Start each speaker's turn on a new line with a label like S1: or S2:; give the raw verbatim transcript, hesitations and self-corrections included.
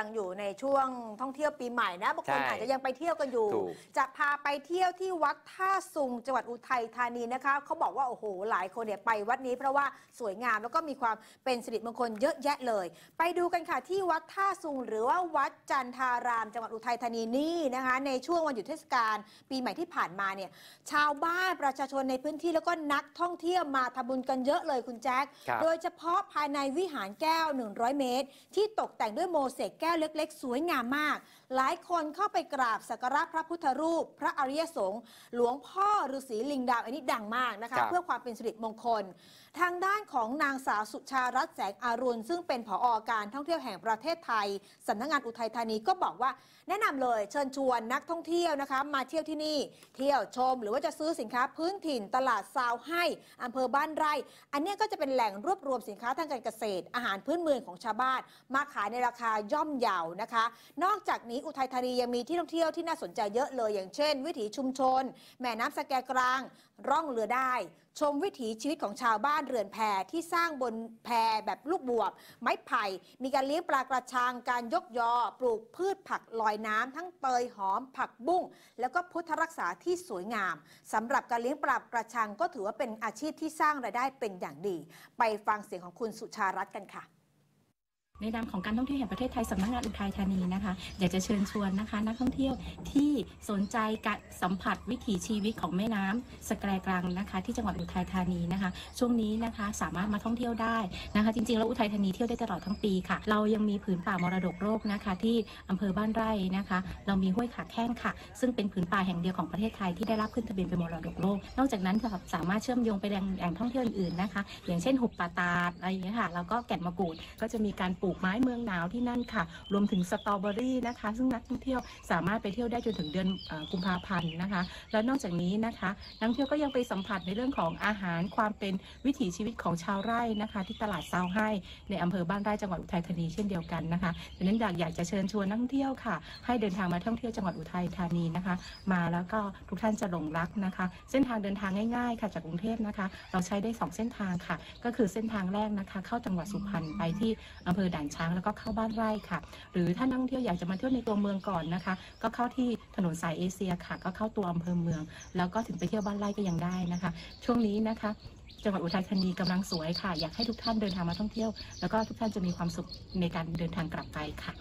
S1: ยังอยู่ในช่วงท่องเที่ยวปีใหม่นะบางคนอาจจะยังไปเที่ยวกันอยู่จะพาไปเที่ยวที่วัดท่าซุงจังหวัดอุทัยธานีนะคะเขาบอกว่าโอ้โหหลายคนเนี่ยไปวัดนี้เพราะว่าสวยงามแล้วก็มีความเป็นสิริมงคลเยอะแยะเลยไปดูกันค่ะที่วัดท่าซุงหรือว่าวัดจันทารามจังหวัดอุทัยธานีนี่นะคะในช่วงวันหยุดเทศกาลปีใหม่ที่ผ่านมาเนี่ยชาวบ้านประชาชนในพื้นที่แล้วก็นักท่องเที่ยวมาทำบุญกันเยอะเลยคุณแจ๊คโดยเฉพาะภายในวิหารแก้วหนึ่งร้อยเมตรที่ตกแต่งด้วยโมเสกแก้วเล็กๆสวยงามมากหลายคนเข้าไปกราบสักการะพระพุทธรูปพระอริยสงฆ์หลวงพ่อฤาษีลิงดำอันนี้ดังมากนะคะเพื่อความเป็นสิริมงคลทางด้านของนางสาวสุชารัตน์แสงอรุณซึ่งเป็นผอ.การท่องเที่ยวแห่งประเทศไทยสำนักงานอุทัยธานีก็บอกว่าแนะนำเลยเชิญชวนนักท่องเที่ยวนะคะมาเที่ยวที่นี่เที่ยวชมหรือว่าจะซื้อสินค้าพื้นถิ่นตลาดซาวให้อำเภอบ้านไร่อันนี้ก็จะเป็นแหล่งรวบรวมสินค้าทางการเกษตรอาหารพื้นเมืองของชาวบ้านมาขายในราคาย่อมเยานะคะนอกจากนี้อุทัยธานียังมีที่ท่องเที่ยวที่น่าสนใจเยอะเลยอย่างเช่นวิถีชุมชนแม่น้ำสแกกลางร่องเรือได้ชมวิถีชีวิตของชาวบ้านเรือนแพที่สร้างบนแพแบบลูกบวบไม้ไผ่มีการเลี้ยงปลากระชังการยกยอปลูกพืชผักลอยน้ำทั้งเตยหอมผักบุ้งแล้วก็พุทธรักษาที่สวยงามสำหรับการเลี้ยงปลากระชังก็ถือว่าเป็นอาชีพที่สร้างรายได้เป็นอย่างดีไปฟังเสียงของคุณสุชารัตน์กันค่ะ
S2: ในนามของการท่องเที่ยวแห่งประเทศไทยสำนักงานอุทัยธานีนะคะอยากจะเชิญชวนนะคะนักท่องเที่ยวที่สนใจการสัมผัสวิถีชีวิตของแม่น้ำสแกกลางนะคะที่จังหวัดอุทัยธานีนะคะช่วงนี้นะคะสามารถมาท่องเที่ยวได้นะคะจริงๆแล้วอุทัยธานีเที่ยวได้ตลอดทั้งปีค่ะเรายังมีผืนป่ามรดกโลกนะคะที่อำเภอบ้านไร่นะคะเรามีห้วยขาแข้งค่ะซึ่งเป็นผืนป่าแห่งเดียวของประเทศไทยที่ได้รับขึ้นทะเบียนเป็นมรดกโลกนอกจากนั้นสามารถเชื่อมโยงไปแหล่งท่องเที่ยวอื่นๆนะคะอย่างเช่นหุบป่าตาดอะไรอย่างเงี้ยค่ะแล้วก็แก่นมะกรูดก็จะมีการปลูกไม้เมืองหนาวที่นั่นค่ะรวมถึงสตรอเบอรี่นะคะซึ่งนักท่องเที่ยวสามารถไปเที่ยวได้จนถึงเดือนกุมภาพันธ์นะคะแล้วนอกจากนี้นะคะนักท่องเที่ยวก็ยังไปสัมผัสในเรื่องของอาหารความเป็นวิถีชีวิตของชาวไร่นะคะที่ตลาดซาวให้ในอำเภอบ้านไร่จังหวัดอุทัยธานีเช่นเดียวกันนะคะดังนั้นอยากอยากจะเชิญชวนนักท่องเที่ยวค่ะให้เดินทางมาท่องเที่ยวจังหวัดอุทัยธานีนะคะมาแล้วก็ทุกท่านจะหลงรักนะคะเส้นทางเดินทางง่ายๆค่ะจากกรุงเทพนะคะเราใช้ได้สองเส้นทางค่ะก็คือเส้นทางแรกนะคะเข้าจังหวัดสุพรรณไปที่อำเภอด่านช้างแล้วก็เข้าบ้านไร่ค่ะหรือถ้านักท่องเที่ยวอยากจะมาเที่ยวในตัวเมืองก่อนนะคะก็เข้าที่ถนนสายเอเชียค่ะก็เข้าตัวอำเภอเมืองแล้วก็ถึงไปเที่ยวบ้านไร่ก็ยังได้นะคะช่วงนี้นะคะจังหวัดอุทัยธานีกำลังสวยค่ะอยากให้ทุกท่านเดินทางมาท่องเที่ยวแล้วก็ทุกท่านจะมีความสุขในการเดินทางกลับไปค่ะ